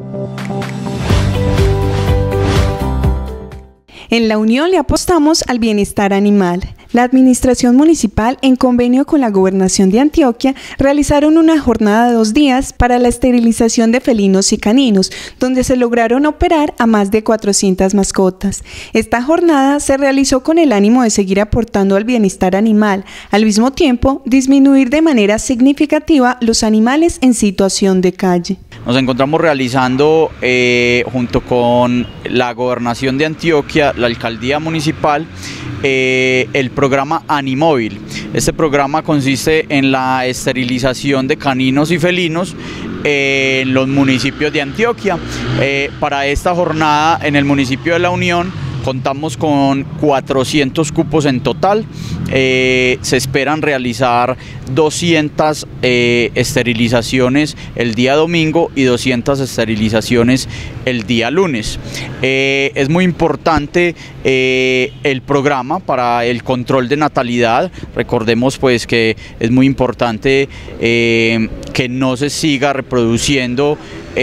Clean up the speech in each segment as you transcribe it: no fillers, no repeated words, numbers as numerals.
En La Unión le apostamos al bienestar animal. La Administración Municipal, en convenio con la Gobernación de Antioquia, realizaron una jornada de 2 días para la esterilización de felinos y caninos, donde se lograron operar a más de 400 mascotas. Esta jornada se realizó con el ánimo de seguir aportando al bienestar animal, al mismo tiempo disminuir de manera significativa los animales en situación de calle. Nos encontramos realizando, junto con la Gobernación de Antioquia, la Alcaldía Municipal, el programa Animóvil. Este programa consiste en la esterilización de caninos y felinos en los municipios de Antioquia. Para esta jornada en el municipio de La Unión contamos con 400 cupos en total. Se esperan realizar 200 esterilizaciones el día domingo y 200 esterilizaciones el día lunes. Es muy importante el programa para el control de natalidad. Recordemos pues que es muy importante que no se siga reproduciendo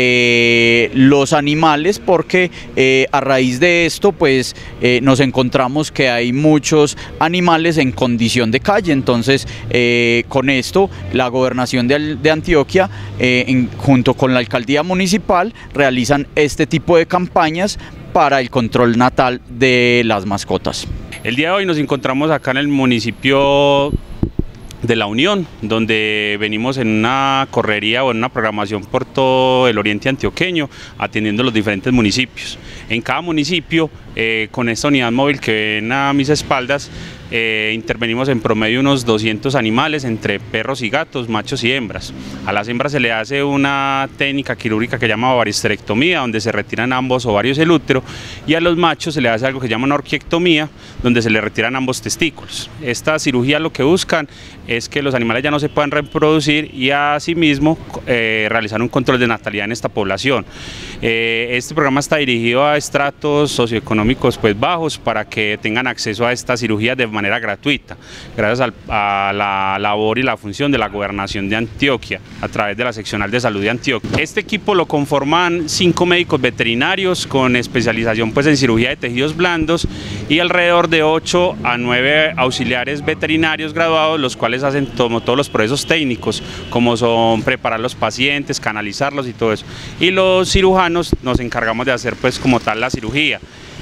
los animales, porque a raíz de esto pues nos encontramos que hay muchos animales en condición de calle. Entonces con esto la Gobernación de Antioquia junto con la Alcaldía Municipal realizan este tipo de campañas para el control natal de las mascotas. El día de hoy nos encontramos acá en el municipio de La Unión, donde venimos en una correría o en una programación por todo el oriente antioqueño, atendiendo los diferentes municipios. En cada municipio, con esta unidad móvil que ven a mis espaldas, intervenimos en promedio unos 200 animales entre perros y gatos, machos y hembras. A las hembras se le hace una técnica quirúrgica que se llama ovaristerectomía, donde se retiran ambos ovarios del útero, y a los machos se le hace algo que se llama una orquiectomía, donde se le retiran ambos testículos. Esta cirugía lo que buscan es que los animales ya no se puedan reproducir y asimismo realizar un control de natalidad en esta población. Este programa está dirigido a estratos socioeconómicos pues bajos, para que tengan acceso a esta cirugía de manera gratuita, gracias a la labor y la función de la Gobernación de Antioquia a través de la Seccional de Salud de Antioquia. Este equipo lo conforman 5 médicos veterinarios con especialización pues en cirugía de tejidos blandos y alrededor de 8 a 9 auxiliares veterinarios graduados, los cuales hacen todos los procesos técnicos, como son preparar los pacientes, canalizarlos y todo eso. Y los cirujanos nos encargamos de hacer pues como tal la cirugía.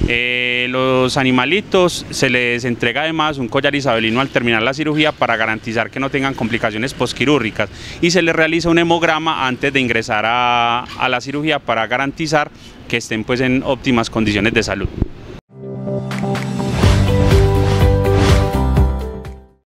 Los animalitos se les entrega además un collar isabelino al terminar la cirugía para garantizar que no tengan complicaciones posquirúrgicas, y se les realiza un hemograma antes de ingresar a la cirugía para garantizar que estén pues en óptimas condiciones de salud.